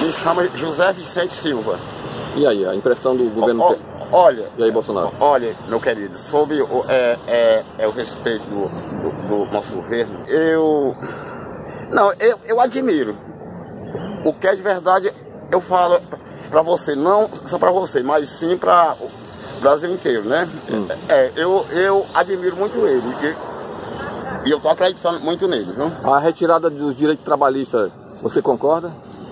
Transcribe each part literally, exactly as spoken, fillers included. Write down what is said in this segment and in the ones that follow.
Me chama José Vicente Silva. E aí, a impressão do governo... O, olha, e aí, Bolsonaro? Olha, meu querido, sobre o, é, é, é o respeito do, do, do nosso governo, eu... Não, eu, eu admiro. O que é de verdade, eu falo para você, não só para você, mas sim para o Brasil inteiro, né? Hum. É, eu, eu admiro muito ele e, e eu tô acreditando muito nele, viu? A retirada dos direitos trabalhistas, você concorda?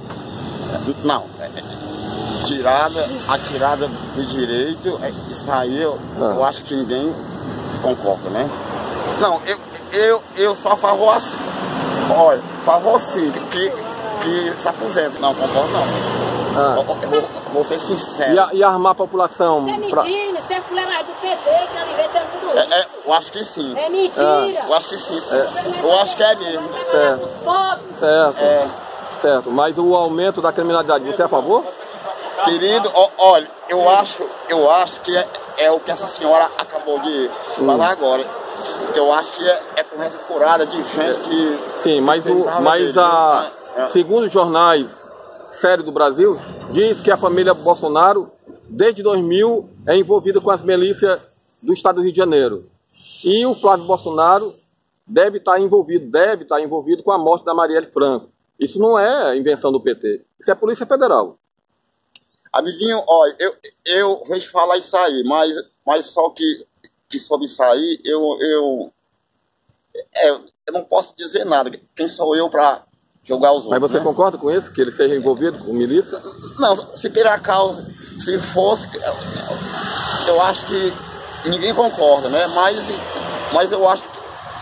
Não. Tirada, a tirada do direito, isso aí eu, ah. eu acho que ninguém concorda, né? Não, eu, eu, eu só favor assim. Olha, favor sim, que, que se aposente. Não, concordo não. Ah. Eu, eu, eu vou ser sincero. E, a, e armar a população? Isso é mentira, pra... isso é fuleiragem do P T que tá inventando tudo isso. É, é, eu acho que sim. É mentira. Ah. Eu acho que sim. É. Eu acho que é mesmo. Certo. Certo. É. Certo. Mas o aumento da criminalidade, você é a favor? Querido, ó, olha, eu acho, eu acho que é, é o que essa senhora acabou de hum. falar agora. Eu acho que é, é conversa furada de gente que... Sim, mas, o, mas a, é. segundo os jornais sérios do Brasil, diz que a família Bolsonaro, desde dois mil, é envolvida com as milícias do estado do Rio de Janeiro. E o Flávio Bolsonaro deve estar envolvido, deve estar envolvido com a morte da Marielle Franco. Isso não é invenção do P T, isso é Polícia Federal. Amiguinho, olha, eu, eu vejo falar isso aí, mas, mas só que, que sobre isso aí, eu, eu, é, eu não posso dizer nada. Quem sou eu para julgar os outros? Mas você né? concorda com isso, que ele seja envolvido com milícia? Não, se por acaso, se fosse, eu acho que ninguém concorda, né? Mas, mas eu acho,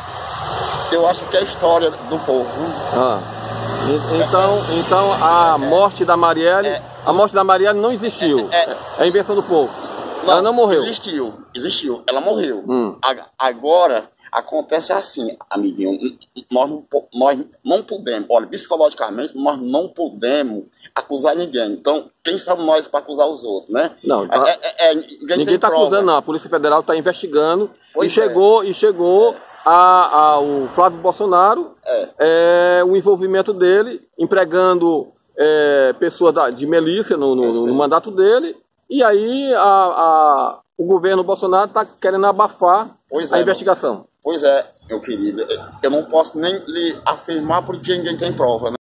eu acho que é a história do povo. Ah. Então, então a morte da Marielle, é, a morte da Marielle não existiu. É, é, é invenção do povo. Não, ela não morreu. Existiu, existiu. Ela morreu. Hum. Agora acontece assim, amiguinho. Nós não, nós não podemos, olha, psicologicamente nós não podemos acusar ninguém. Então, quem somos nós para acusar os outros, né? Não. Tá, é, é, é, ninguém está acusando, não. A Polícia Federal está investigando pois e chegou é. e chegou. É. A, a, o Flávio Bolsonaro, é. É, o envolvimento dele, empregando é, pessoas da, de milícia no, no, no mandato dele, e aí a, a, o governo Bolsonaro está querendo abafar pois a é, investigação. Meu, pois é, meu querido, eu não posso nem lhe afirmar porque ninguém tem prova, né?